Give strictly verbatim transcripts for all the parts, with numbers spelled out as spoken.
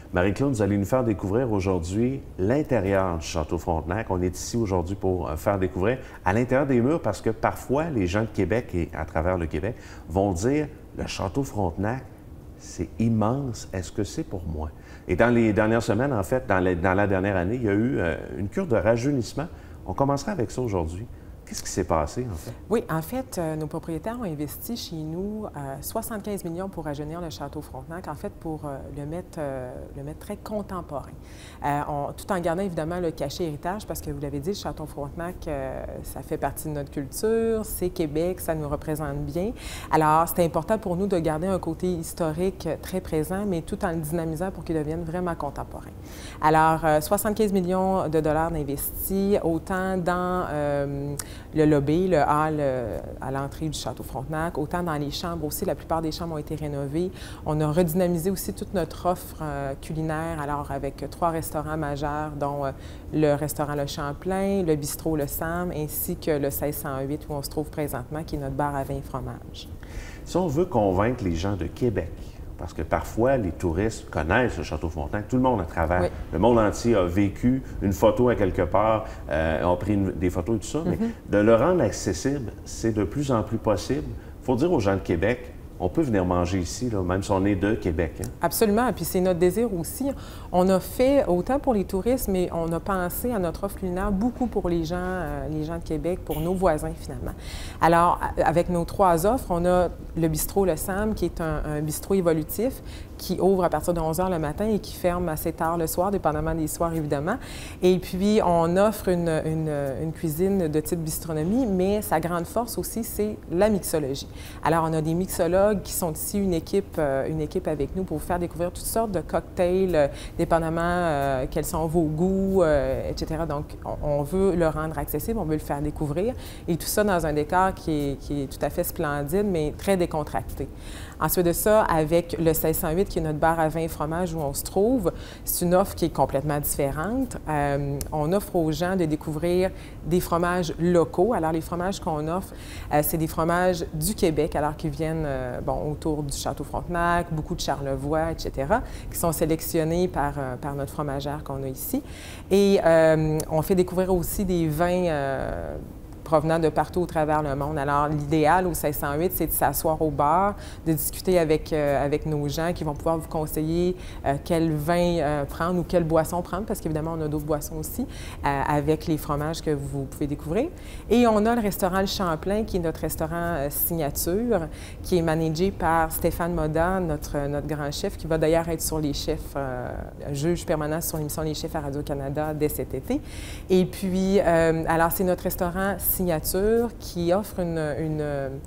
Marie-Claude, vous allez nous faire découvrir aujourd'hui l'intérieur du Château Frontenac. On est ici aujourd'hui pour faire découvrir à l'intérieur des murs parce que parfois, les gens de Québec et à travers le Québec vont dire « Le Château Frontenac, c'est immense. Est-ce que c'est pour moi? » Et dans les dernières semaines, en fait, dans la, dans la dernière année, il y a eu euh, une cure de rajeunissement. On commencera avec ça aujourd'hui. Qu'est-ce qui s'est passé, en fait? Oui, en fait, euh, nos propriétaires ont investi chez nous euh, soixante-quinze millions pour rajeunir le Château Frontenac, en fait, pour euh, le, mettre, euh, le mettre très contemporain. Euh, on, tout en gardant, évidemment, le cachet héritage, parce que vous l'avez dit, le Château Frontenac, euh, ça fait partie de notre culture, c'est Québec, ça nous représente bien. Alors, c'est important pour nous de garder un côté historique très présent, mais tout en le dynamisant pour qu'il devienne vraiment contemporain. Alors, euh, soixante-quinze millions de dollars d'investis, autant dans... Euh, le lobby, le hall euh, à l'entrée du Château Frontenac, autant dans les chambres aussi. La plupart des chambres ont été rénovées. On a redynamisé aussi toute notre offre euh, culinaire, alors avec trois restaurants majeurs, dont euh, le restaurant Le Champlain, le bistrot Le Sam, ainsi que le seize cent huit où on se trouve présentement, qui est notre bar à vin et fromage. Si on veut convaincre les gens de Québec, parce que parfois, les touristes connaissent le Château Frontenac, tout le monde à travers. Oui. Le monde entier a vécu une photo à quelque part, euh, a pris une, des photos et tout ça, mm-hmm. mais de le rendre accessible, c'est de plus en plus possible. Il faut dire aux gens de Québec, on peut venir manger ici, là, même si on est de Québec. Hein? Absolument. Puis c'est notre désir aussi. On a fait, autant pour les touristes, mais on a pensé à notre offre culinaire beaucoup pour les gens, euh, les gens de Québec, pour nos voisins, finalement. Alors, avec nos trois offres, on a le bistrot Le Sam, qui est un, un bistrot évolutif, qui ouvre à partir de onze heures le matin et qui ferme assez tard le soir, dépendamment des soirs, évidemment. Et puis, on offre une, une, une cuisine de type bistronomie, mais sa grande force aussi, c'est la mixologie. Alors, on a des mixologues qui sont ici, une équipe, euh, une équipe avec nous pour vous faire découvrir toutes sortes de cocktails, euh, dépendamment euh, quels sont vos goûts, euh, et cetera. Donc, on, on veut le rendre accessible, on veut le faire découvrir. Et tout ça dans un décor qui est, qui est tout à fait splendide, mais très décontracté. Ensuite de ça, avec le seize cent huit, qui est notre bar à vin et fromage où on se trouve, c'est une offre qui est complètement différente. Euh, on offre aux gens de découvrir des fromages locaux. Alors, les fromages qu'on offre, euh, c'est des fromages du Québec, alors qui viennent euh, bon, autour du Château Frontenac, beaucoup de Charlevoix, et cetera, qui sont sélectionnés par, euh, par notre fromagère qu'on a ici. Et euh, on fait découvrir aussi des vins euh, provenant de partout au travers le monde. Alors, l'idéal au seize cent huit, c'est de s'asseoir au bar, de discuter avec, euh, avec nos gens qui vont pouvoir vous conseiller euh, quel vin euh, prendre ou quelle boisson prendre, parce qu'évidemment, on a d'autres boissons aussi, euh, avec les fromages que vous pouvez découvrir. Et on a le restaurant Le Champlain, qui est notre restaurant euh, signature, qui est managé par Stéphane Moda, notre, notre grand chef, qui va d'ailleurs être sur les chefs, euh, juge permanent sur l'émission Les Chefs à Radio-Canada dès cet été. Et puis, euh, alors, c'est notre restaurant signature qui offre une, une,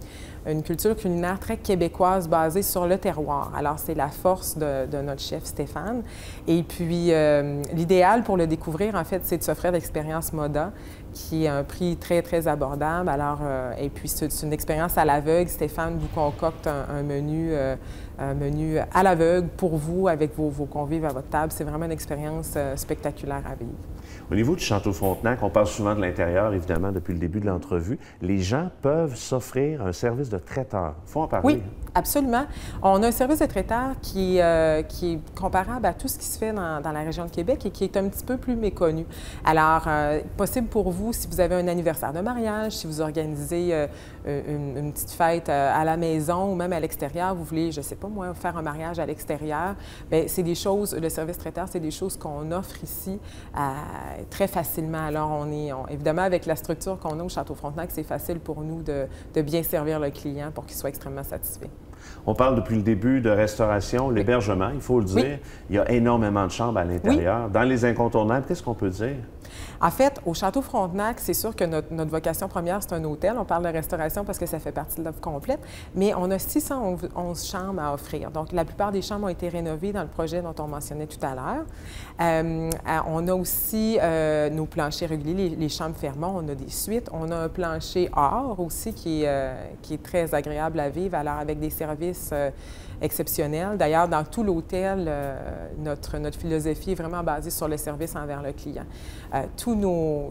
une culture culinaire très québécoise basée sur le terroir. Alors, c'est la force de, de notre chef Stéphane. Et puis, euh, l'idéal pour le découvrir, en fait, c'est de s'offrir l'expérience Moda, qui est un prix très, très abordable. Alors, euh, et puis, c'est une expérience à l'aveugle. Stéphane vous concocte un, un menu, euh, un menu à l'aveugle pour vous, avec vos, vos convives à votre table. C'est vraiment une expérience euh, spectaculaire à vivre. Au niveau du Château Frontenac, on parle souvent de l'intérieur, évidemment, depuis le début de l'entrevue. Les gens peuvent s'offrir un service de traiteur. Il faut en parler. Oui, absolument. On a un service de traiteur qui, euh, qui est comparable à tout ce qui se fait dans, dans la région de Québec et qui est un petit peu plus méconnu. Alors, euh, possible pour vous, si vous avez un anniversaire de mariage, si vous organisez euh, une, une petite fête euh, à la maison ou même à l'extérieur, vous voulez, je ne sais pas moi, faire un mariage à l'extérieur, bien, c'est des choses, le service traiteur, c'est des choses qu'on offre ici à très facilement. Alors, on est, on, évidemment, avec la structure qu'on a au Château Frontenac, c'est facile pour nous de, de bien servir le client pour qu'il soit extrêmement satisfait. On parle depuis le début de restauration, oui. L'hébergement, il faut le dire. Oui. Il y a énormément de chambres à l'intérieur. Oui. Dans les incontournables, qu'est-ce qu'on peut dire? En fait, au Château Frontenac, c'est sûr que notre, notre vocation première, c'est un hôtel. On parle de restauration parce que ça fait partie de l'offre complète, mais on a six cent onze chambres à offrir. Donc, la plupart des chambres ont été rénovées dans le projet dont on mentionnait tout à l'heure. Euh, on a aussi euh, nos planchers réguliers, les, les chambres Fermont, on a des suites. On a un plancher or aussi qui est, euh, qui est très agréable à vivre, alors avec des services euh, exceptionnels. D'ailleurs, dans tout l'hôtel, euh, notre, notre philosophie est vraiment basée sur le service envers le client. Euh, tous nos, tout,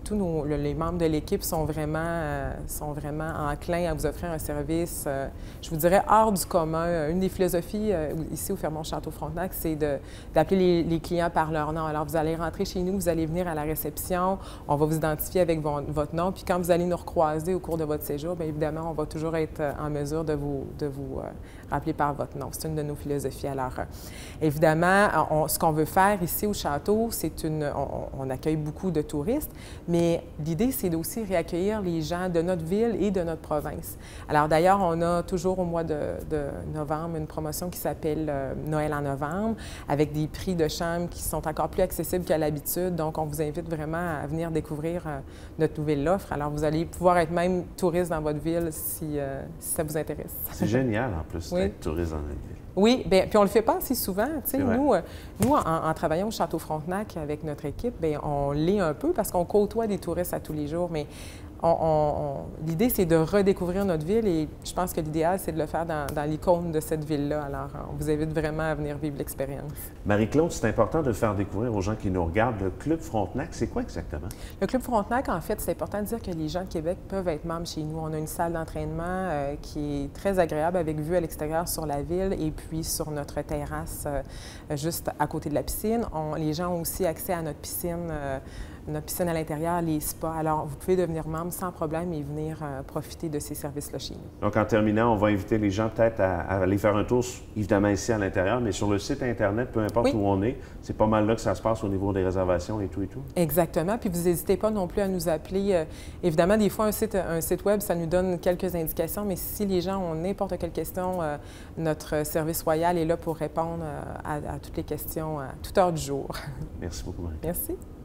tous nos, le, les membres de l'équipe sont vraiment, euh, sont vraiment enclins à vous offrir un service, euh, je vous dirais, hors du commun. Une des philosophies euh, ici au Fairmont Château Frontenac, c'est d'appeler les, les clients par leur nom. Alors, vous allez rentrer chez nous, vous allez venir à la réception, on va vous identifier avec vo votre nom, puis quand vous allez nous recroiser au cours de votre séjour, bien évidemment, on va toujours être en mesure de vous, de vous euh, rappeler par votre nom. C'est une de nos philosophies. Alors, euh, évidemment, on, ce qu'on veut faire ici au château, c'est une... On, on accueille beaucoup de touristes, mais l'idée, c'est aussi réaccueillir les gens de notre ville et de notre province. Alors, d'ailleurs, on a toujours au mois de, de novembre une promotion qui s'appelle euh, Noël en novembre, avec des prix de chambre qui sont encore plus accessibles qu'à l'habitude. Donc, on vous invite vraiment à venir découvrir euh, notre nouvelle offre. Alors, vous allez pouvoir être même touriste dans votre ville si, euh, si ça vous intéresse. C'est génial, en plus, oui. d'être touriste dans notre ville. Oui, bien, puis on le fait pas assez souvent. Tu sais, nous, euh, nous en, en travaillant au Château Frontenac avec notre équipe, bien, on l'est un peu parce qu'on côtoie des touristes à tous les jours, mais on, on, on, l'idée, c'est de redécouvrir notre ville et je pense que l'idéal, c'est de le faire dans, dans l'icône de cette ville-là. Alors, on vous invite vraiment à venir vivre l'expérience. Marie-Claude, c'est important de faire découvrir aux gens qui nous regardent le Club Frontenac. C'est quoi exactement? Le Club Frontenac, en fait, c'est important de dire que les gens de Québec peuvent être membres chez nous. On a une salle d'entraînement euh, qui est très agréable avec vue à l'extérieur sur la ville et puis sur notre terrasse euh, juste à côté de la piscine. On, les gens ont aussi accès à notre piscine, euh, notre piscine à l'intérieur, les spas. Alors, vous pouvez devenir membre sans problème et venir euh, profiter de ces services-là chez nous. Donc, en terminant, on va inviter les gens peut-être à, à aller faire un tour, évidemment ici à l'intérieur, mais sur le site Internet, peu importe oui. où on est, c'est pas mal là que ça se passe au niveau des réservations et tout et tout. Exactement. Puis, vous n'hésitez pas non plus à nous appeler. Euh, évidemment, des fois, un site, un site web, ça nous donne quelques indications, mais si les gens ont n'importe quelle question, euh, notre service royal est là pour répondre euh, à, à toutes les questions à toute heure du jour. Merci beaucoup, Marie. Merci.